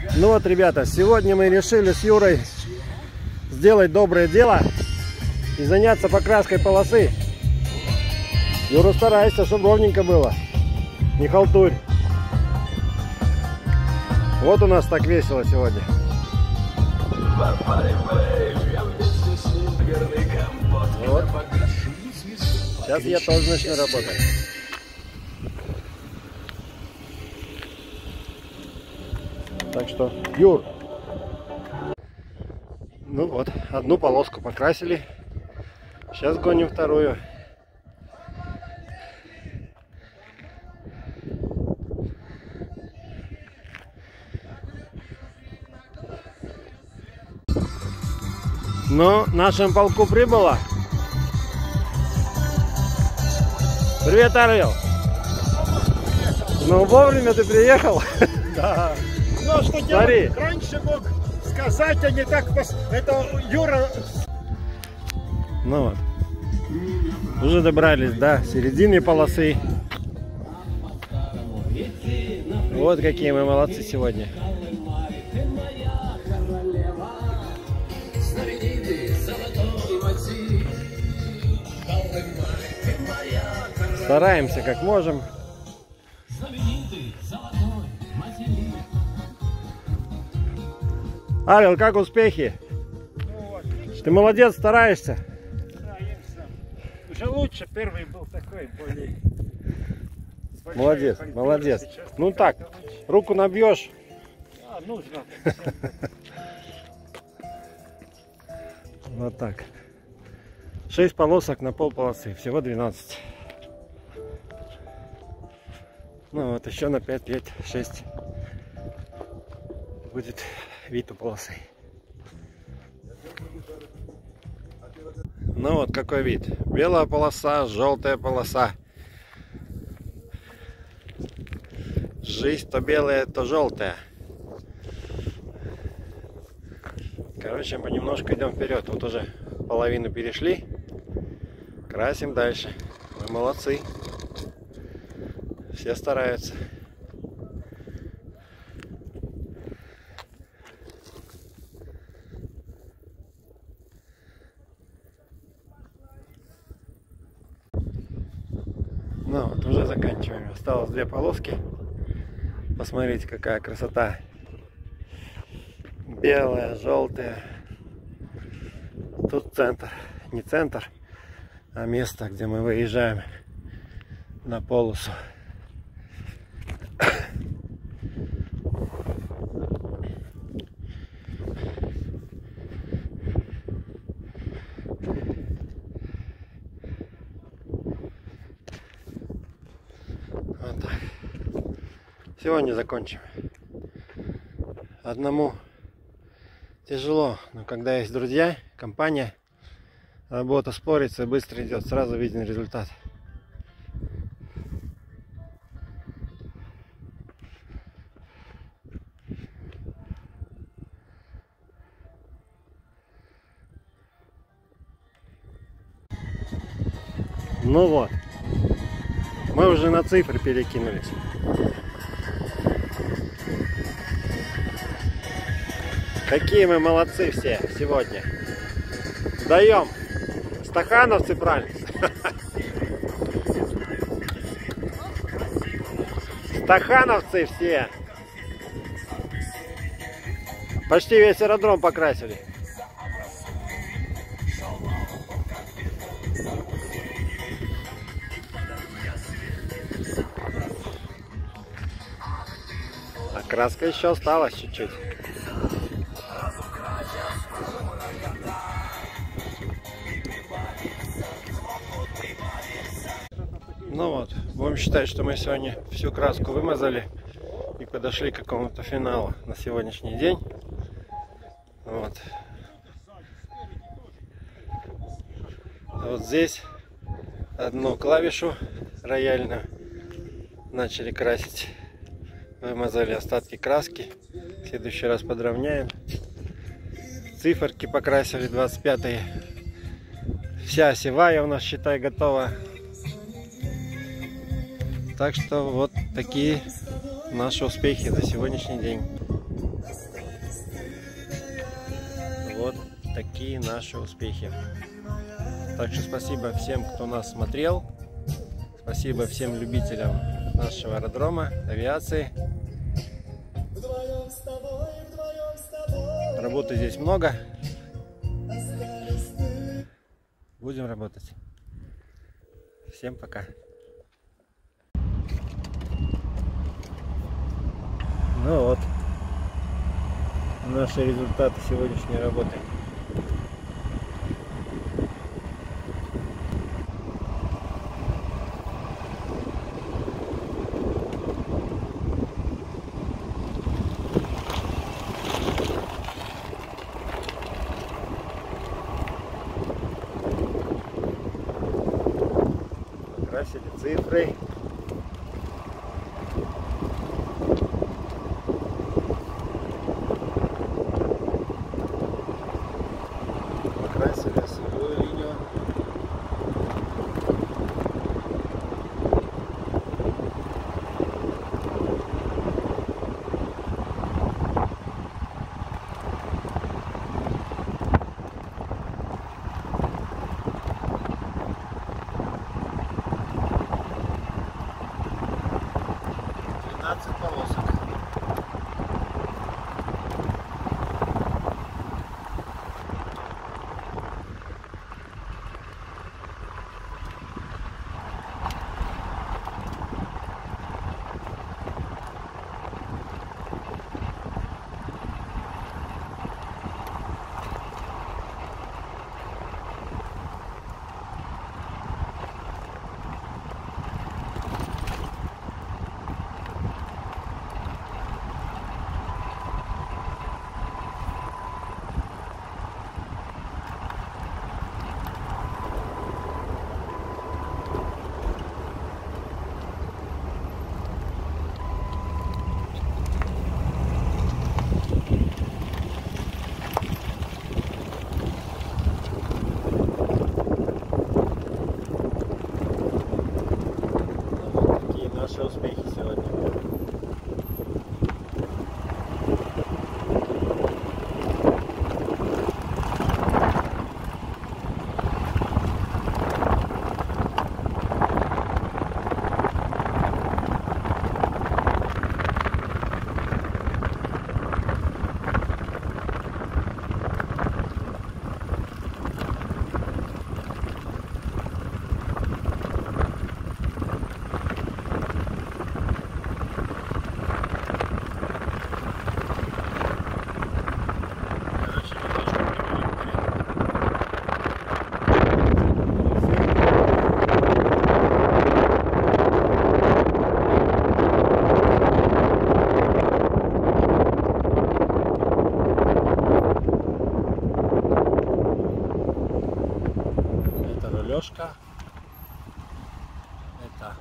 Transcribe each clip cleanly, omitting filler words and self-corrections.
Ну вот, ребята, сегодня мы решили с Юрой сделать доброе дело и заняться покраской полосы. Юра, старайся, чтобы ровненько было. Не халтурь. Вот у нас так весело сегодня. Вот. Сейчас я тоже начну работать. Так что, Юр. Ну вот, одну полоску покрасили. Сейчас гоним вторую. Ну, нашему полку прибыло. Привет, Орел. Ну, вовремя ты приехал. Да. Ну, что делать? Раньше мог сказать, а не так. Это Юра. Ну вот. Уже добрались до середины полосы. Вот какие мы молодцы сегодня. Стараемся как можем. Орел, как успехи? Ну, отлично. Ты молодец, стараешься. Да, я сам. Уже лучше, первый был такой, более... Молодец, молодец. Ну так, руку набьешь. А, нужно. Вот так. 6 полосок на пол полосы, всего 12. Ну вот еще на 5, 6 будет вид у полосы. Ну вот какой вид. Белая полоса, желтая полоса. Жизнь то белая, то желтая. Короче, понемножку идем вперед. Вот уже половину перешли. Красим дальше. Мы молодцы. Все стараются. Ну вот, уже заканчиваем. Осталось 2 полоски. Посмотрите, какая красота. Белая, желтая. Тут центр. Не центр, а место, где мы выезжаем на полосу. Вот так. Сегодня закончим. Одному тяжело, но когда есть друзья, компания, работа спорится, быстро идет, сразу виден результат. Ну вот, мы уже на цифры перекинулись. Какие мы молодцы все сегодня. Даем. Стахановцы, правильно. Стахановцы все. Почти весь аэродром покрасили. А краска еще осталась чуть-чуть. Ну вот, будем считать, что мы сегодня всю краску вымазали и подошли к какому-то финалу на сегодняшний день. Вот. Вот здесь одну клавишу рояльную начали красить. Вымазали остатки краски. В следующий раз подровняем. Циферки покрасили 25-е. Вся осевая у нас, считай, готова. Так что вот такие наши успехи за сегодняшний день. такие наши успехи. Так что спасибо всем, кто нас смотрел. Спасибо всем любителям нашего аэродрома, авиации. Работы здесь много. Будем работать. Всем пока. Ну вот, наши результаты сегодняшней работы. Покрасили цифры. Покрасили осевую линию. Полосок. Наши успехи сегодня. Рулежка. Это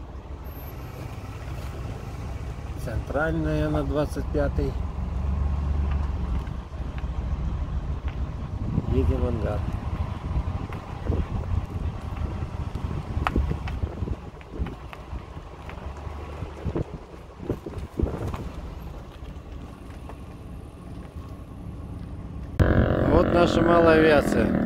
центральная на 25-й. Едем в ангар. Вот наша малая авиация.